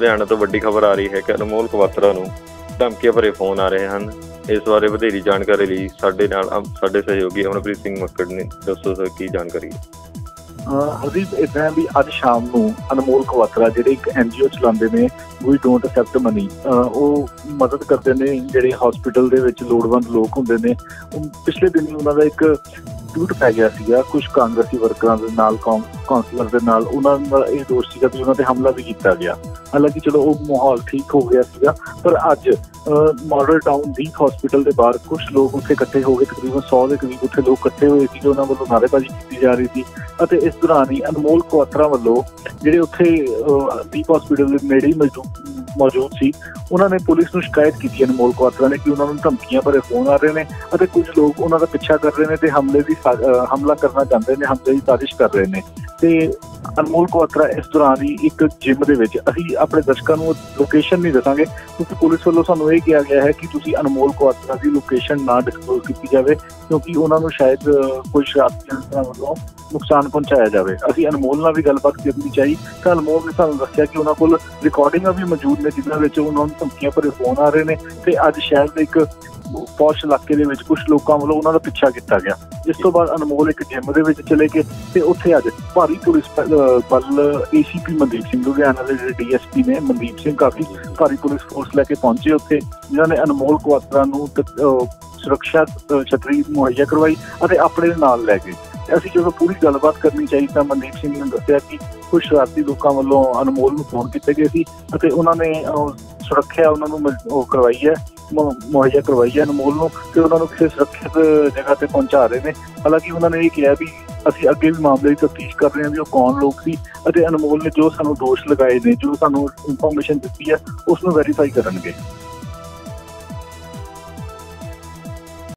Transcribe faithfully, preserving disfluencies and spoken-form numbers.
ਲੁਧਿਆਣਾ ਤੋਂ ਵੱਡੀ ਖਬਰ ਆ ਰਹੀ ਹੈ ਕਿ ਅਨਮੋਲ ਕਵਾਤਰਾ ਨੂੰ ਧਮਕੀਆਂ ਭਰੇ ਫੋਨ ਆ ਰਹੇ ਹਨ। ਇਸ ਬਾਰੇ ਵਧੇਰੀ ਜਾਣਕਾਰੀ ਲਈ ਸਾਡੇ ਨਾਲ ਸਾਡੇ ਸਹਿਯੋਗੀ ਅਮਨਪ੍ਰੀਤ ਸਿੰਘ ਮੱਕੜ ਨੇ। ਦੱਸੋ ਸਰ, ਕੀ ਜਾਣਕਾਰੀ ਹੈ? ਹਰਦੀਪ, ਇੱਦਾਂ ਵੀ ਅੱਜ ਸ਼ਾਮ ਨੂੰ ਅਨਮੋਲ ਕਵਾਤਰਾ ਜਿਹੜੇ ਇੱਕ ਐਨ ਜੀ ਓ ਚਲਾਉਂਦੇ ਨੇ ਵੀ ਡੋਂਟ ਅਸੈਪਟ ਮਨੀ, ਉਹ ਮਦਦ ਕਰਦੇ ਨੇ ਜਿਹੜੇ ਹਸਪੀਟਲ ਦੇ ਵਿੱਚ ਲੋੜਵੰਦ ਲੋਕ ਹੁੰਦੇ ਨੇ। ਪਿਛਲੇ ਦਿਨ ਉਹਨਾਂ ਦਾ ਇੱਕ ਟਵੀਟ ਪੈ ਗਿਆ ਸੀਗਾ ਕੁਝ ਕਾਂਗਰਸੀ ਵਰਕਰਾਂ ਦੇ ਨਾਲ, ਕਾਉਂਸਲਰ ਦੇ ਨਾਲ। ਉਹਨਾਂ ਦਾ ਇਹ ਦੋਸ਼ ਸੀਗਾ ਵੀ ਉਹਨਾਂ ਤੇ ਹਮਲਾ ਵੀ ਕੀਤਾ ਗਿਆ। ਹਾਲਾਂਕਿ ਚਲੋ ਉਹ ਮਾਹੌਲ ਠੀਕ ਹੋ ਗਿਆ ਸੀਗਾ, ਪਰ ਅੱਜ ਮਾਡਲ ਟਾਊਨ ਦੀ ਹਸਪੀਟਲ ਦੇ ਬਾਹਰ ਕੁਝ ਲੋਕ ਉੱਥੇ ਇਕੱਠੇ ਹੋ ਗਏ। ਤਕਰੀਬਨ ਸੌ ਦੇ ਕਰੀਬ ਉੱਥੇ ਲੋਕ ਇਕੱਠੇ ਹੋਏ ਸੀਗੇ। ਉਹਨਾਂ ਵੱਲੋਂ ਨਾਅਰੇਬਾਜ਼ੀ ਕੀਤੀ ਜਾ ਰਹੀ ਸੀ ਅਤੇ ਇਸ ਦੌਰਾਨ ਹੀ ਅਨਮੋਲ ਕਵਾਤਰਾ ਵੱਲੋਂ ਜਿਹੜੇ ਉੱਥੇ ਦੀਪ ਹਸਪੀਟਲ ਦੇ ਨੇੜੇ ਹੀ ਮੌਜੂਦ ਸੀ, ਉਹਨਾਂ ਨੇ ਪੁਲਿਸ ਨੂੰ ਸ਼ਿਕਾਇਤ ਕੀਤੀ ਅਨਮੋਲ ਕਵਾਤਰਾ ਨੇ ਕਿ ਉਹਨਾਂ ਨੂੰ ਧਮਕੀਆਂ ਭਰੇ ਫੋਨ ਆ ਰਹੇ ਨੇ ਅਤੇ ਕੁਝ ਲੋਕ ਉਹਨਾਂ ਦਾ ਪਿੱਛਾ ਕਰ ਰਹੇ ਨੇ ਤੇ ਹਮਲੇ ਦੀ ਹਮਲਾ ਕਰਨਾ ਚਾਹੁੰਦੇ ਨੇ, ਹਮਲੇ ਦੀ ਸਾਜ਼ਿਸ਼ ਕਰ ਰਹੇ ਨੇ। ਤੇ ਅਨਮੋਲ ਕਵਾਤਰਾ ਇਸ ਦੌਰਾਨ ਹੀ ਇੱਕ ਜਿਮ ਦੇ ਵਿੱਚ, ਅਸੀਂ ਆਪਣੇ ਦਰਸ਼ਕਾਂ ਨੂੰ ਲੋਕੇਸ਼ਨ ਨਹੀਂ ਦੱਸਾਂਗੇ ਕਿਉਂਕਿ ਪੁਲਿਸ ਵੱਲੋਂ ਸਾਨੂੰ ਇਹ ਕਿਹਾ ਗਿਆ ਹੈ ਕਿ ਤੁਸੀਂ ਅਨਮੋਲ ਕਵਾਤਰਾ ਦੀ ਲੋਕੇਸ਼ਨ ਨਾ ਡਿਸਕਲੋਜ਼ ਕੀਤੀ ਜਾਵੇ ਕਿਉਂਕਿ ਉਹਨਾਂ ਨੂੰ ਸ਼ਾਇਦ ਕੋਈ ਸ਼ਰਾਰਤੀ ਅਨਸਰਾਂ ਵੱਲੋਂ ਨੁਕਸਾਨ ਪਹੁੰਚਾਇਆ ਜਾਵੇ। ਅਸੀਂ ਅਨਮੋਲ ਨਾਲ ਵੀ ਗੱਲਬਾਤ ਕਰਨੀ ਚਾਹੀ ਤਾਂ ਅਨਮੋਲ ਨੇ ਸਾਨੂੰ ਦੱਸਿਆ ਕਿ ਉਹਨਾਂ ਕੋਲ ਰਿਕਾਰਡਿੰਗਾਂ ਵੀ ਮੌਜੂਦ ਨੇ ਜਿਨ੍ਹਾਂ ਵਿੱਚ ਉਹਨਾਂ ਨੂੰ ਧਮਕੀਆਂ ਭਰੇ ਫੋਨ ਆ ਰਹੇ ਨੇ ਤੇ ਅੱਜ ਸ਼ਹਿਰ ਦੇ ਇੱਕ ਪੌਸ਼ ਇਲਾਕੇ ਦੇ ਵਿੱਚ ਕੁਝ ਲੋਕਾਂ ਵੱਲੋਂ ਉਹਨਾਂ ਦਾ ਪਿੱਛਾ ਕੀਤਾ ਗਿਆ। ਜਿਸ ਤੋਂ ਬਾਅਦ ਅਨਮੋਲ ਇੱਕ ਜਿਮ ਦੇ ਵਿੱਚ ਚਲੇ ਗਏ ਤੇ ਉੱਥੇ ਅੱਜ ਭਾਰੀ ਪੁਲਿਸ ਬਲ ਏ ਸੀ ਪੀ ਮਨਦੀਪ ਸਿੰਘ ਲੁਧਿਆਣਾ ਦੇ ਜਿਹੜੇ ਡੀ ਐਸ ਪੀ ਨੇ ਮਨਦੀਪ ਸਿੰਘ ਕਾਫੀ ਭਾਰੀ ਪੁਲਿਸ ਫੋਰਸ ਲੈ ਕੇ ਪਹੁੰਚੇ ਉੱਥੇ, ਜਿਨ੍ਹਾਂ ਨੇ ਅਨਮੋਲ ਕਵਾਤਰਾ ਨੂੰ ਸੁਰੱਖਿਆ ਛਤਰੀ ਮੁਹੱਈਆ ਕਰਵਾਈ ਅਤੇ ਆਪਣੇ ਨਾਲ ਲੈ ਗਏ। ਅਸੀਂ ਜਦੋਂ ਪੂਰੀ ਗੱਲਬਾਤ ਕਰਨੀ ਚਾਹੀ ਤਾਂ ਮਨਦੀਪ ਸਿੰਘ ਨੇ ਦੱਸਿਆ ਕਿ ਕੁਝ ਸ਼ਰਾਰਤੀ ਲੋਕਾਂ ਵੱਲੋਂ ਅਨਮੋਲ ਨੂੰ ਫੋਨ ਕੀਤੇ ਗਏ ਸੀ ਅਤੇ ਉਹਨਾਂ ਨੇ ਸੁਰੱਖਿਆ ਉਹਨਾਂ ਨੂੰ ਉਹ ਕਰਵਾਈ ਹੈ, ਮੁਹੱਈਆ ਕਰਵਾਈ ਹੈ ਅਨਮੋਲ ਨੂੰ, ਤੇ ਉਹਨਾਂ ਨੂੰ ਕਿਸੇ ਸੁਰੱਖਿਅਤ ਜਗ੍ਹਾ ਤੇ ਪਹੁੰਚਾ ਰਹੇ ਨੇ। ਹਾਲਾਂਕਿ ਉਹਨਾਂ ਨੇ ਇਹ ਕਿਹਾ ਵੀ ਅਸੀਂ ਅੱਗੇ ਵੀ ਮਾਮਲੇ ਦੀ ਤਫਤੀਸ਼ ਕਰ ਰਹੇ ਹਾਂ ਵੀ ਉਹ ਕੌਣ ਲੋਕ ਸੀ ਅਤੇ ਅਨਮੋਲ ਨੇ ਜੋ ਸਾਨੂੰ ਦੋਸ਼ ਲਗਾਏ ਨੇ, ਜੋ ਸਾਨੂੰ ਇਨਫੋਰਮੇਸ਼ਨ ਦਿੱਤੀ ਹੈ, ਉਸ ਨੂੰ ਵੈਰੀਫਾਈ ਕਰਨਗੇ।